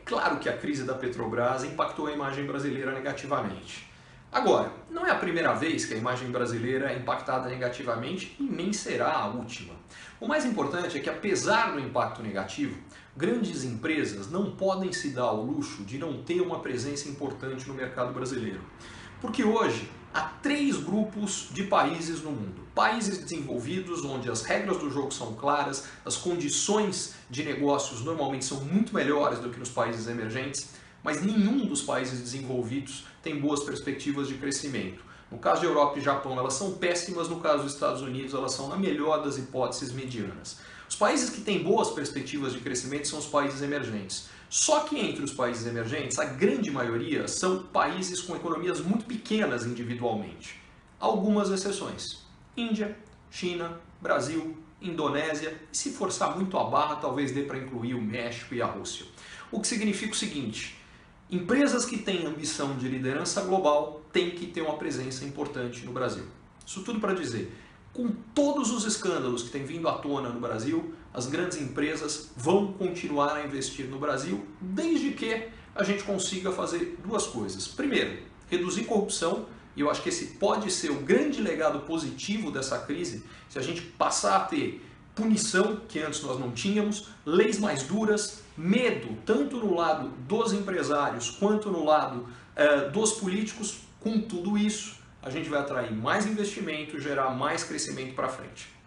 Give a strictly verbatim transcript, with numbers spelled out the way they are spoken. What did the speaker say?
claro que a crise da Petrobras impactou a imagem brasileira negativamente. Agora, não é a primeira vez que a imagem brasileira é impactada negativamente e nem será a última. O mais importante é que, apesar do impacto negativo, grandes empresas não podem se dar ao luxo de não ter uma presença importante no mercado brasileiro. Porque hoje há três grupos de países no mundo. Países desenvolvidos, onde as regras do jogo são claras, as condições de negócios normalmente são muito melhores do que nos países emergentes, mas nenhum dos países desenvolvidos tem boas perspectivas de crescimento. No caso de Europa e Japão, elas são péssimas, no caso dos Estados Unidos, elas são, na melhor das hipóteses, medianas. Os países que têm boas perspectivas de crescimento são os países emergentes. Só que entre os países emergentes, a grande maioria são países com economias muito pequenas individualmente. Algumas exceções: Índia, China, Brasil, Indonésia, e se forçar muito a barra, talvez dê para incluir o México e a Rússia. O que significa o seguinte: empresas que têm ambição de liderança global têm que ter uma presença importante no Brasil. Isso tudo para dizer, com todos os escândalos que têm vindo à tona no Brasil, as grandes empresas vão continuar a investir no Brasil, desde que a gente consiga fazer duas coisas. Primeiro, reduzir corrupção, e eu acho que esse pode ser o grande legado positivo dessa crise, se a gente passar a ter punição, que antes nós não tínhamos, leis mais duras, medo, tanto no lado dos empresários quanto no lado eh, dos políticos. Com tudo isso, a gente vai atrair mais investimento, gerar mais crescimento para frente.